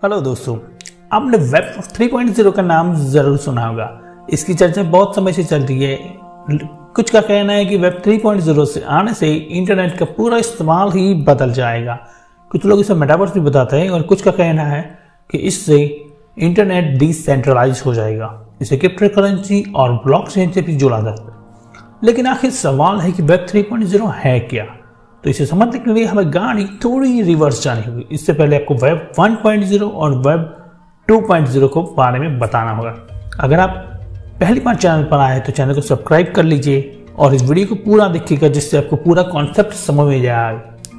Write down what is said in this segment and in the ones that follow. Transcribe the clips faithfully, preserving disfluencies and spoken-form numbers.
Hello दोस्तों, आपने web three point zero का नाम जरूर सुना होगा। इसकी चर्चा बहुत समय से चल रही है। कुछ का कहना है कि वेब थ्री पॉइंट ज़ीरो से आने से इंटरनेट का पूरा इस्तेमाल ही बदल जाएगा। कुछ लोग इसे मेटावर्स भी बताते हैं और कुछ का कहना है कि इससे इंटरनेट डिसेंट्रलाइज हो जाएगा। इसे क्रिप्टो करेंसी और ब्लॉकचेन से भी जोड़ा जाता है। लेकिन आखिर सवाल है कि वेब थ्री पॉइंट ज़ीरो है क्या? तो इसे समझने के लिए हमें गाड़ी थोड़ी रिवर्स जानी होगी। इससे पहले आपको वेब वन पॉइंट ज़ीरो और वेब टू पॉइंट ज़ीरो को बारे में बताना होगा। अगर आप पहली बार चैनल पर आए तो चैनल को सब्सक्राइब कर लीजिए और इस वीडियो को पूरा देखिएगा, जिससे आपको पूरा कॉन्सेप्ट समझ में जाए।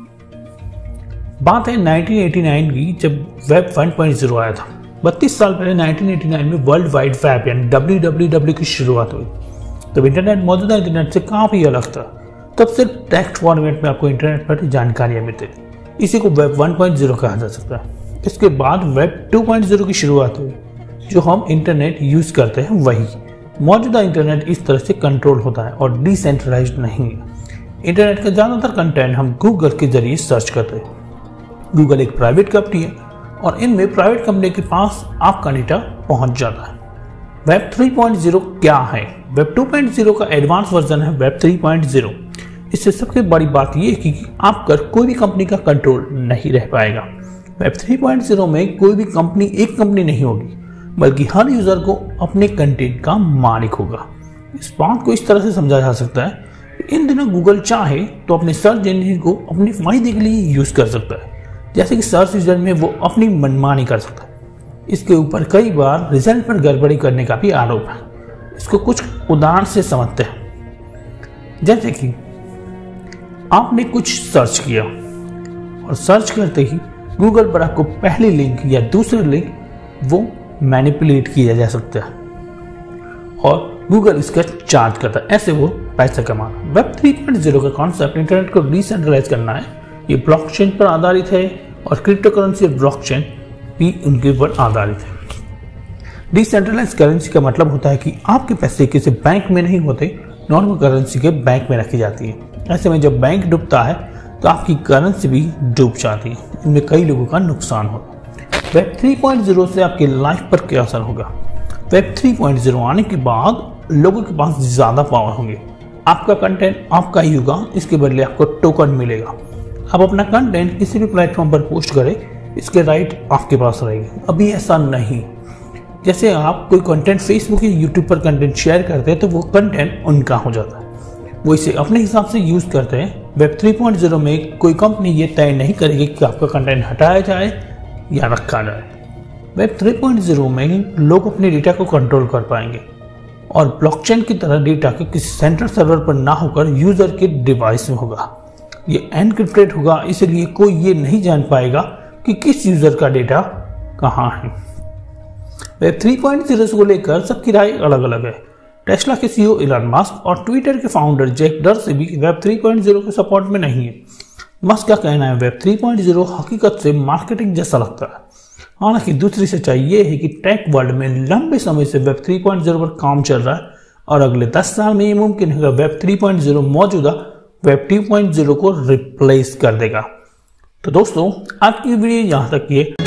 बात है नाइनटीन एटी नाइन की, जब वेब वन पॉइंट ज़ीरो आया था। बत्तीस साल पहले नाइनटीन एटी नाइन में वर्ल्ड वाइड वेब यानी डब्ल्यू डब्ल्यू डब्ल्यू की शुरुआत हुई। तब इंटरनेट मौजूदा इंटरनेट से काफी अलग था। तब सिर्फ टेक्स्ट फॉर्मेट में आपको इंटरनेट पर जानकारियां मिलती थी। इसी को वेब वन पॉइंट ज़ीरो कहा जा सकता है। इसके बाद वेब टू पॉइंट ज़ीरो की शुरुआत हुई। जो हम इंटरनेट यूज करते हैं वही मौजूदा इंटरनेट इस तरह से कंट्रोल होता है और डिसेंट्रलाइज्ड नहीं है। इंटरनेट का ज्यादातर कंटेंट हम गूगल के जरिए सर्च करते हैं। गूगल एक प्राइवेट कंपनी है और इनमें प्राइवेट कंपनी के पास आपका डेटा पहुंच जाता है। वेब थ्री पॉइंट ज़ीरो क्या है? वेब टू पॉइंट ज़ीरो का एडवांस वर्जन है वेब थ्री पॉइंट ज़ीरो। इससे सबसे बड़ी बात यह है कि आप पर कोई भी कंपनी का कंट्रोल नहीं रह पाएगा। वेब थ्री पॉइंट ज़ीरो में कोई भी कंपनी एक कंपनी नहीं होगी, बल्कि हर यूजर को अपने कंटेंट का मालिक होगा। इस बात को इस तरह से समझा जा सकता है कि इन दिनों गूगल चाहे तो अपने सर्च इंजन को अपने फायदे के लिए यूज कर सकता है। जैसे कि सर्च इंजन में वो अपनी मनमानी कर सकता है। इसके ऊपर कई बार रिजल्ट पर गड़बड़ी करने का भी आरोप है। इसको कुछ उदाहरण से समझते हैं। जैसे कि आपने कुछ सर्च किया और सर्च करते ही गूगल पर आपको पहली लिंक या दूसरे लिंक वो मैनिपुलेट किया जा सकता है और गूगल इसका चार्ज करता है। ऐसे वो पैसा कमाना। वेब थ्री पॉइंट ज़ीरो का कॉन्सेप्ट इंटरनेट को डिसेंट्रलाइज करना है। ये ब्लॉकचेन पर आधारित है और क्रिप्टो करेंसी और ब्लॉकचेन भी उनके ऊपर आधारित है। डिसेंट्रलाइज करेंसी का मतलब होता है कि आपके पैसे किसी बैंक में नहीं होते, नॉर्मल करेंसी के बैंक में रखी जाती है। ऐसे में जब बैंक डूबता है तो आपकी करेंसी भी डूब जाती है। इनमें कई लोगों का नुकसान होगा। वेब थ्री पॉइंट ज़ीरो से आपकी लाइफ पर क्या असर होगा? वेब थ्री पॉइंट ज़ीरो आने के बाद लोगों के पास ज्यादा पावर होंगे। आपका कंटेंट आपका ही होगा, इसके बदले आपको टोकन मिलेगा। आप अपना कंटेंट किसी भी प्लेटफॉर्म पर पोस्ट करें, इसके राइट आपके पास रहेंगे। अभी ऐसा नहीं। जैसे आप कोई कंटेंट फेसबुक या यूट्यूब पर कंटेंट शेयर करते हैं तो वो कंटेंट उनका हो जाता है। वो इसे अपने हिसाब से यूज करते हैं। वेब थ्री पॉइंट ज़ीरो में कोई कंपनी ये तय नहीं करेगी कि आपका कंटेंट हटाया जाए या रखा जाए। वेब थ्री पॉइंट ज़ीरो में लोग अपने डेटा को कंट्रोल कर पाएंगे और ब्लॉकचेन की तरह डेटा के किसी सेंट्रल सर्वर पर ना होकर यूजर के डिवाइस में होगा। ये एनक्रिप्टेड होगा, इसलिए कोई ये नहीं जान पाएगा कि किस यूजर का डेटा कहाँ है। वेब थ्री पॉइंट ज़ीरो को लेकर सबकी राय अलग अलग है। टेस्ला के सीईओ इलॉन मस्क और ट्विटर के फाउंडर जैक डोर्सी भी वेब थ्री पॉइंट ज़ीरो के सपोर्ट में नहीं है। मस्क का कहना है वेब थ्री पॉइंट ज़ीरो हकीकत से मार्केटिंग जैसा लगता है। हालांकि दूसरी सच्चाई ये है कि टेक वर्ल्ड में लंबे समय से वेब थ्री पॉइंट ज़ीरो पर काम चल रहा है और अगले दस साल में ये मुमकिन है कि वेब थ्री पॉइंट ज़ीरो मौजूदा वेब टू पॉइंट ज़ीरो को रिप्लेस कर देगा। तो दोस्तों, आज की वीडियो यहाँ तक की है।